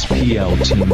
SPL team.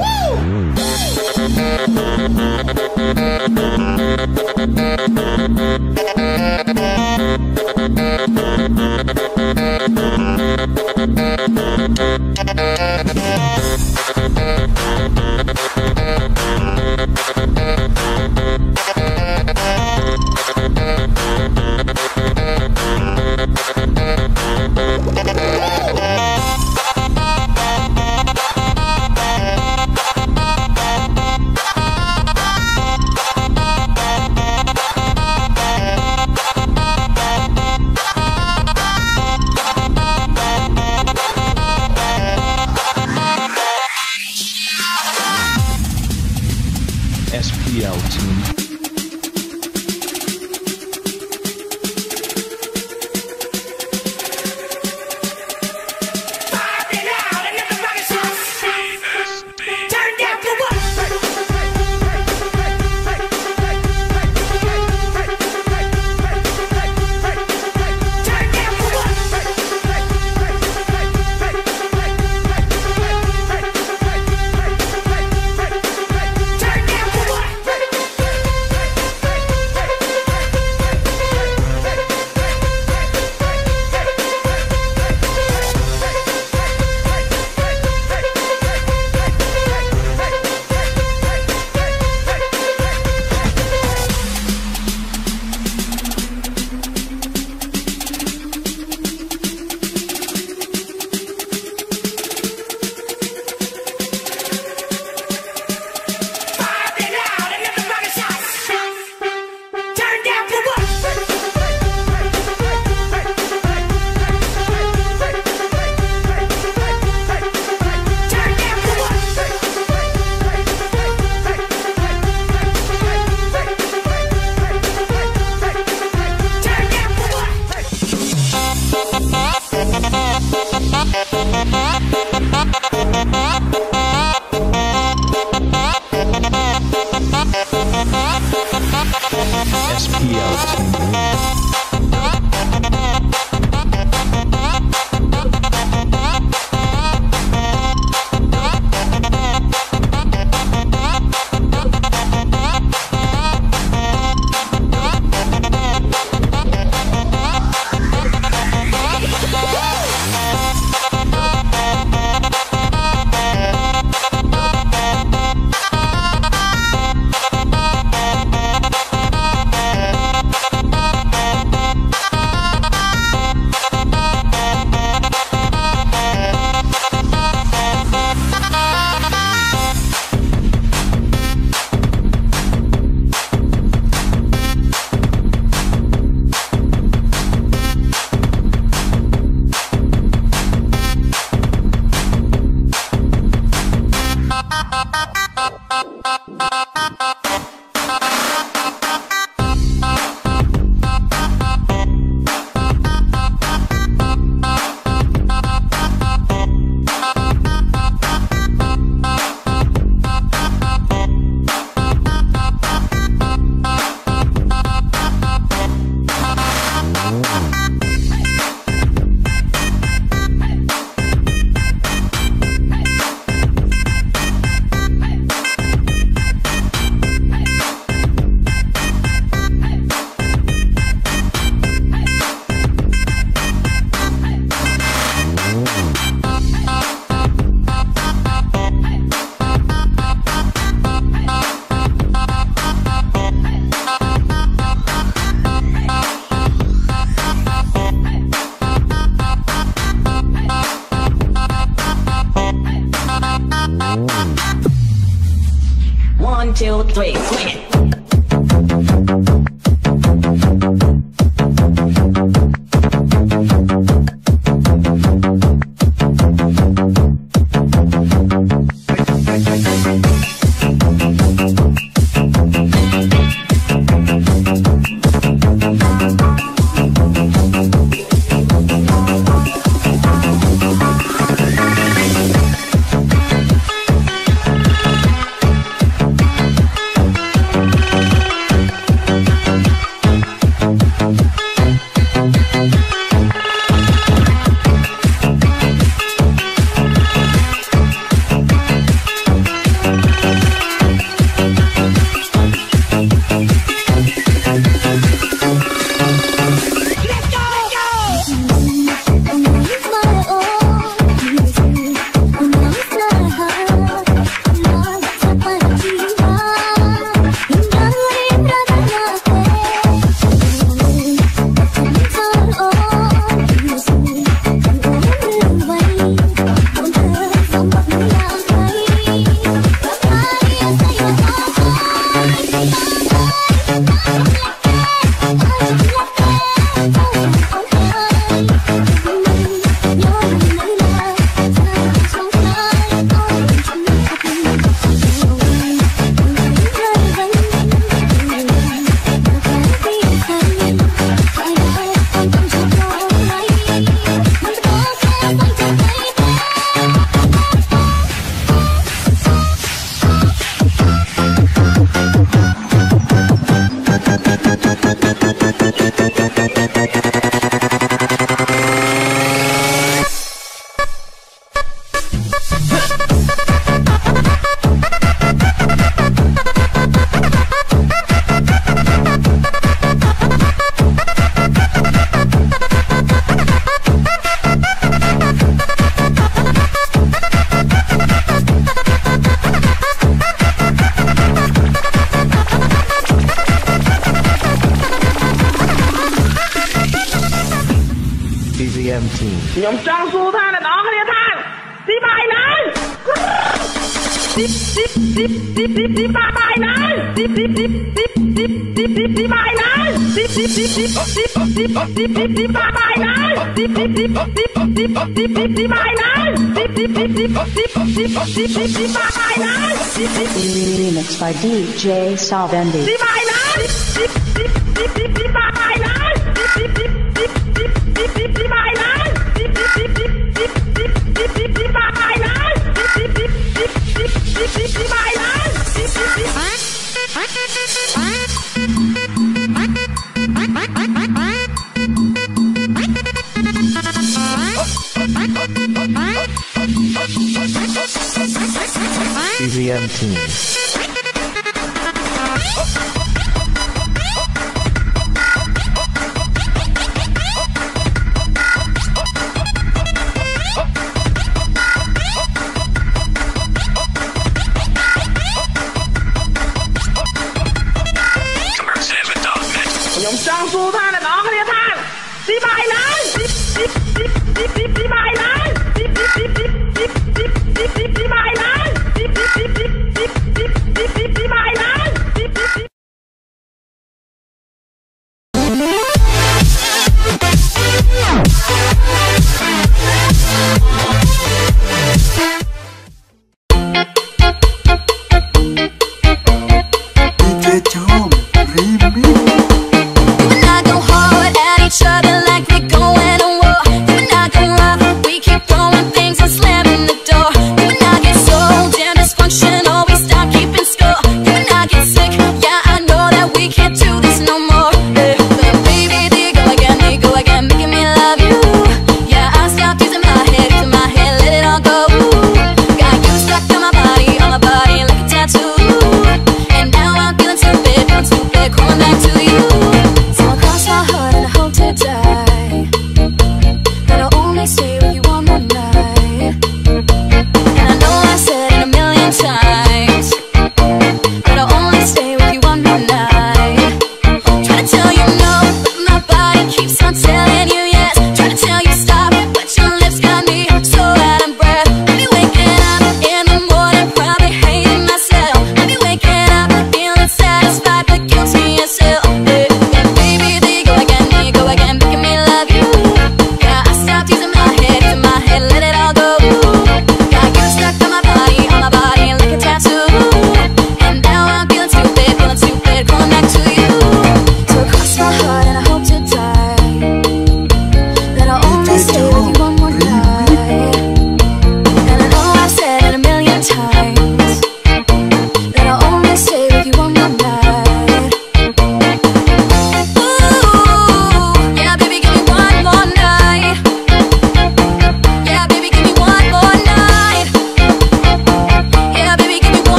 SPL team. SPL team. One, two, three, swing it. ខ្ញុំចង់សួរថាអ្នកនរគ្នាថាទីបាយណាទីបាយណាទីបាយណាទីបាយណាទីបាយណា Remix by DJ Salvendi. EVM Team. ខ្ញុំចង់សួរថាអ្នកនរគ្នាថាទីបាយណាទីបាយណាទីបាយណាទីបាយណា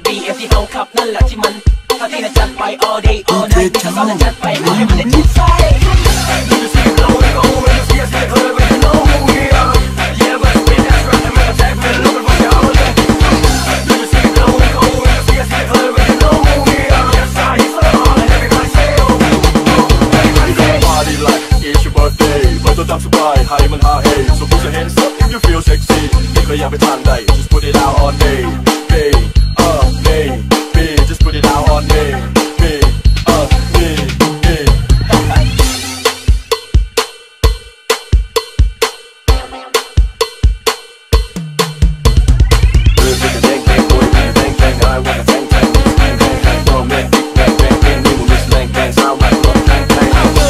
BTS ที่เฮาขับนั่นแหละที่มันถ้าที่น่ะจัดไป all day all night ที่เขาน่ะจัดไปขอให้มันได้จิตใจ Do you see it blowing over and see us get heard when you know who we are Yeah but spin that track and make a tag man looking for your all day Do you see it blowing over and see us get heard when you know who we are Yes I he's so hard and everybody say oh everybody say Party like it's your birthday เปิดตัวตามสบายให้มันฮาเฮ So put your hands up if you feel sexy ไม่เคยอยากไปทางใด Just put it out on me Hey hey hey Just put it out on me Hey hey hey Bang bang boy bang bang bang I wanna bang bang bang bang bang From that big bang bang bang นี่มึง miss bang bang sound like rock bang bang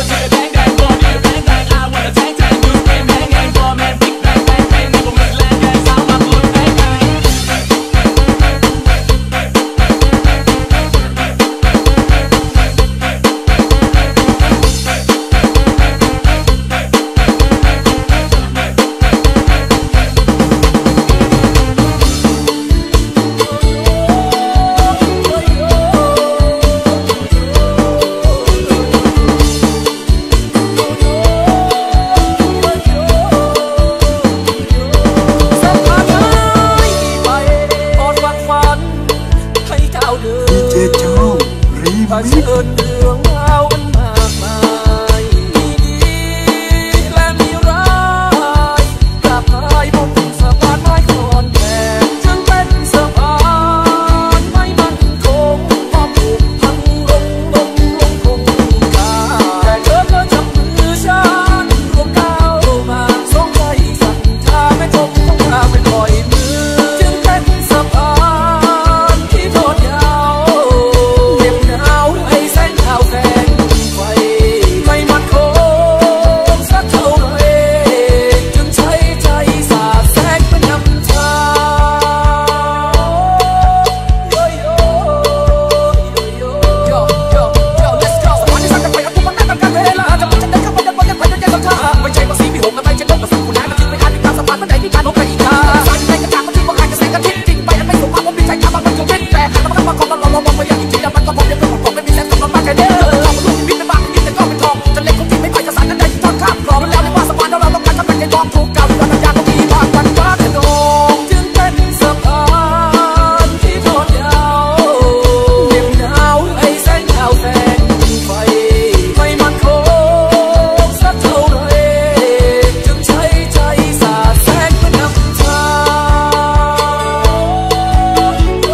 เผชิญเรื่องราวอันมากมายมีดีและมีร้ายกลับพายบนสะพานไม้คอนแก่จึงเป็นสะพานไม่มั่นคงพอถูกพังลงคงคาแต่เธอก็จับมือฉันรวมก้าวมาสองใจสั่นทาไม่จมต้องพาไปปล่อยมือจึงเป็นสะพานที่ทอดยาวแสงไฟไม่มั่นคงสักเท่าไรจึงใช้ใจสาดแสงเป็นนำทางโยโย่โยโย่ let's go สะพานที่สร้างกันไปกับทุกวันนั้นการเวลาจะมุ่งจะเดินเข้าไปยังไปยังเดินทางไม่ใช่ว่าสีมีหงและไม่ใช่นกกระสับคุณนายมันทิ้งไม่อาจติดตามสะพานเมื่อใดที่การนกกระอีกาสายในกระจางมันทิ้งว่าใครจะแสงกันทิ้งจริงไปอันไม่สุภาพผมดีใจทำมันเป็นจุดเด่นแต่หากมันก็มาของเรามองไปอย่างจริงแล้วมันก็พอเดียวกันผมไม่มีแสงสำหรับมาแค่เด้อถูกกับดอนยาก็มีภาควันฟ้าขนองจึงเป็นสะพานที่ทอดยาวเหน็บหนาวไอ้แสงดาวแสงไฟไม่มั่นคงสักเท่าไรจึงใช้ใจสาดแสงเป็นนำทาง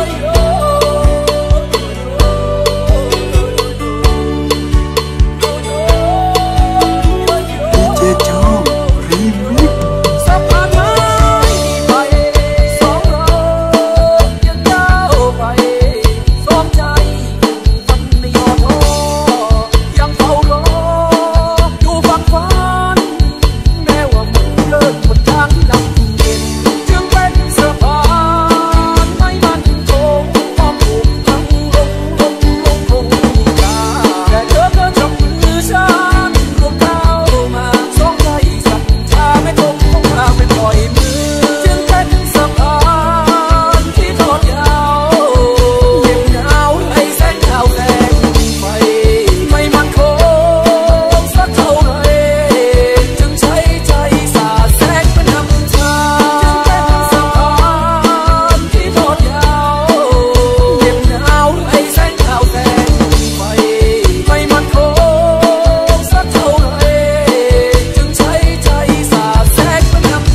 ดีเจจอมสะพานไม้ไปสองเรายังก้าวไปสองใจยังไม่ย่อท้อยังเฝ้ารออยู่ฝั่งฝันแม้ว่ามันเลิกบนทางที่ลำเย็นจึงเป็นสะพานไม่มั่นคงพอถูกพังลงคงคาแต่เธอก็จับมือฉันรวมก้าวมาสองใจสั่นชาไม่ตกไม่ปล่อยมือจึงเป็นสะพานที่ทอดยาวเหน็บหนาวไอ้แสงดาวแสงไฟไม่มั่นคงสักเท่าไรจึงใช้ใจสาดแสงเป็นนำทางจึงเป็นสะพานที่ทอดยาวเหน็บหนาวไอ้แสงดาวแสงไฟไม่มั่นคงสักเท่าไรจึงใช้ใจสาดแสงเป็นนำ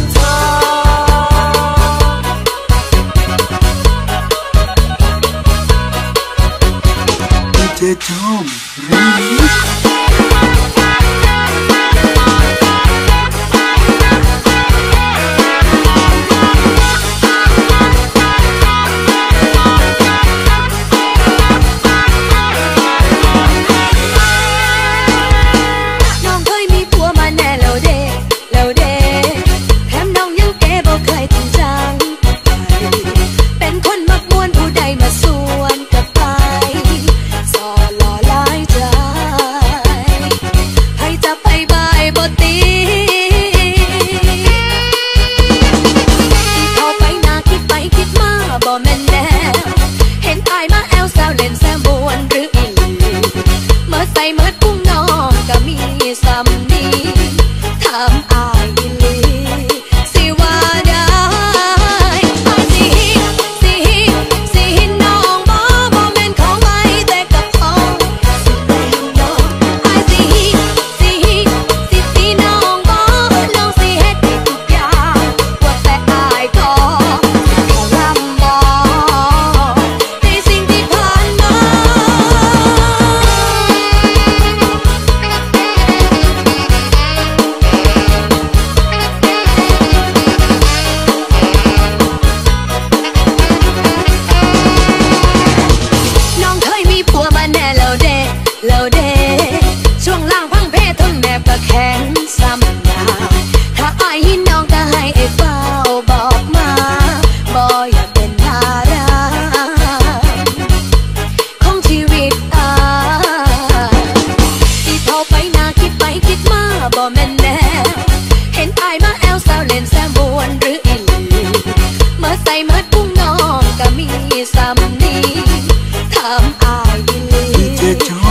ดีเจจอมรีมิกซ์น้องเคยมีผัวมาแน่แล้วเด้แถมน้องยังเก๋บ่เคยจริงจังเป็นคนมักม่วนผู้ใดมาส่วนกับไปสอหล่อหลายใจามอายอีหลีดีเจจอ